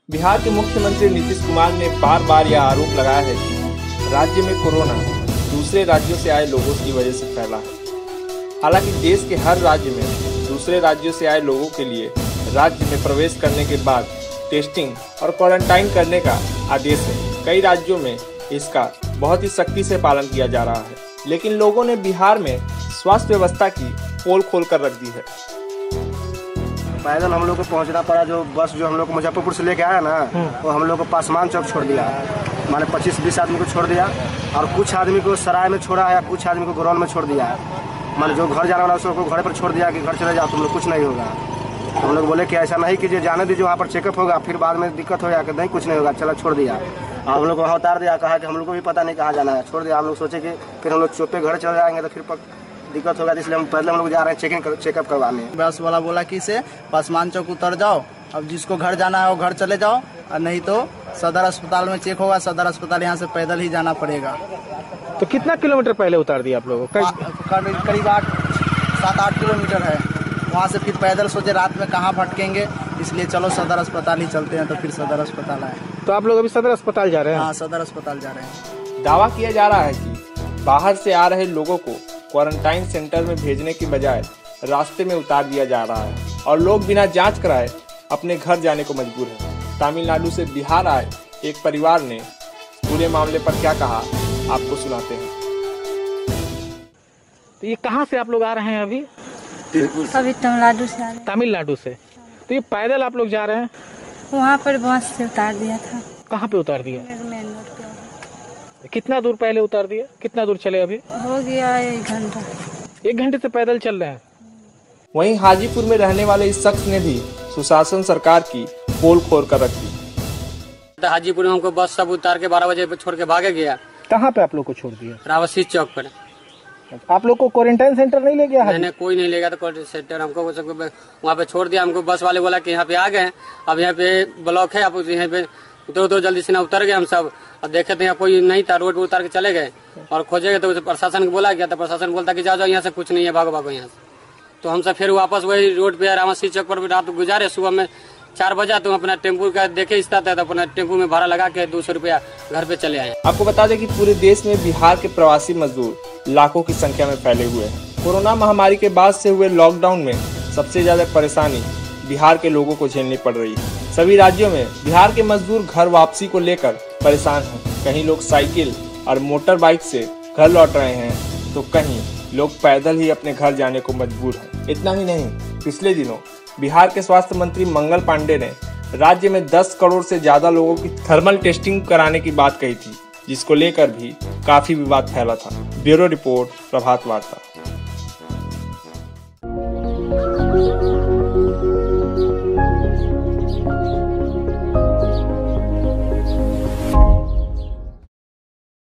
बिहार के मुख्यमंत्री नीतीश कुमार ने बार बार यह आरोप लगाया है कि राज्य में कोरोना दूसरे राज्यों से आए लोगों की वजह से फैला है। हालांकि देश के हर राज्य में दूसरे राज्यों से आए लोगों के लिए राज्य में प्रवेश करने के बाद टेस्टिंग और क्वारंटाइन करने का आदेश है। कई राज्यों में इसका बहुत ही सख्ती से पालन किया जा रहा है, लेकिन लोगों ने बिहार में स्वास्थ्य व्यवस्था की पोल खोल कर रख दी है। पैदल हम लोग को पहुंचना पड़ा। जो बस जो हम लोग को मुजफ्फरपुर से लेके आया ना, वो हम लोग को पासवान चौक छोड़ दिया। माने 25-20 आदमी को छोड़ दिया और कुछ आदमी को सराय में छोड़ा है, कुछ आदमी को ग्राउंड में छोड़ दिया। माने जो घर जाना वाला उसको घर पर छोड़ दिया कि घर चले जाओ, तुम लोग कुछ नहीं होगा। हम लोग बोले कि ऐसा नहीं कीजिए, जाने दीजिए, वहाँ पर चेकअप होगा, फिर बाद में दिक्कत हो जाएगा, नहीं कुछ नहीं होगा, चलो छोड़ दिया। हम लोग को वहाँ उतार दिया, कहा कि हम लोग को भी पता नहीं कहाँ जाना है, छोड़ दिया। हम लोग सोचे कि फिर हम लोग चुपे घर चले जाएंगे तो फिर दिक्कत होगा, इसलिए हम पहले हम लोग जा रहे हैं चेकअप करवाने। बस वाला बोला कि से पासवान चौक उतर जाओ, अब जिसको घर जाना है वो घर चले जाओ, और नहीं तो सदर अस्पताल में चेक होगा। सदर अस्पताल यहाँ से पैदल ही जाना पड़ेगा। तो कितना किलोमीटर पहले उतार दिया आप लोगों को? करीब 7-8 किलोमीटर है। वहाँ से फिर पैदल सोचे रात में कहाँ भटकेंगे, इसलिए चलो सदर अस्पताल ही चलते हैं। तो फिर सदर अस्पताल आए। तो आप लोग अभी सदर अस्पताल जा रहे हैं? हाँ, सदर अस्पताल जा रहे हैं। दावा किया जा रहा है कि बाहर से आ रहे लोगों को क्वारंटाइन सेंटर में भेजने की बजाय रास्ते में उतार दिया जा रहा है और लोग बिना जांच कराए अपने घर जाने को मजबूर हैं। तमिलनाडु से बिहार आए एक परिवार ने पूरे मामले पर क्या कहा, आपको सुनाते हैं। तो ये कहाँ से आप लोग आ रहे हैं अभी? अभी तमिलनाडु से आ रहे हैं। तमिलनाडु से? तो ये पैदल आप लोग जा रहे हैं? वहाँ पर बस से उतार दिया था। कहाँ पे उतार दिया? मेन रोड पे। कितना दूर पहले उतार दिया? कितना दूर चले अभी? हो गया 1 घंटा। 1 घंटे से पैदल चल रहे हैं। वहीं हाजीपुर में रहने वाले इस शख्स ने भी सुशासन सरकार की पोल खोल कर रख दी। हाजीपुर में हमको बस सब उतार के 12 बजे छोड़ के भागे गया। कहाँ पे आप लोग को छोड़ दिया? रावसी चौक पर। आप लोग को क्वारंटाइन सेंटर नहीं ले गया? नहीं, कोई नहीं ले गया। तो क्वारंटाइन सेंटर हमको वहाँ पे छोड़ दिया। हमको बस वाले बोला कि यहाँ पे आ गए, अब यहाँ पे ब्लॉक है, आप यहाँ पे उतर जल्दी से ना। उतर गए हम सब, और देखे थे यहाँ कोई नहीं था, रोड पे उतार के चले गए और खोजेंगे तो प्रशासन को बोला गया। तो प्रशासन बोलता कि जाओ यहाँ से कुछ नहीं है, भागो भागो यहाँ से। तो हम सब फिर वापस वही रोड पे रावसी चौक पर रात गुजारे। सुबह में 4 बजे तो अपना टेम्पू का देखे इस्ता था, तो अपना टेम्पू में भाड़ा लगा के 200 रुपया घर पे चले आए। आपको बता दें कि पूरे देश में बिहार के प्रवासी मजदूर लाखों की संख्या में फैले हुए हैं। कोरोना महामारी के बाद से हुए लॉकडाउन में सबसे ज्यादा परेशानी बिहार के लोगों को झेलनी पड़ रही है। सभी राज्यों में बिहार के मजदूर घर वापसी को लेकर परेशान हैं। कहीं लोग साइकिल और मोटर बाइक से घर लौट रहे हैं, तो कहीं लोग पैदल ही अपने घर जाने को मजबूर हैं। इतना ही नहीं, पिछले दिनों बिहार के स्वास्थ्य मंत्री मंगल पांडे ने राज्य में 10 करोड़ से ज्यादा लोगों की थर्मल टेस्टिंग कराने की बात कही थी, जिसको लेकर भी काफी विवाद फैला था। ब्यूरो रिपोर्ट, प्रभात वार्ता।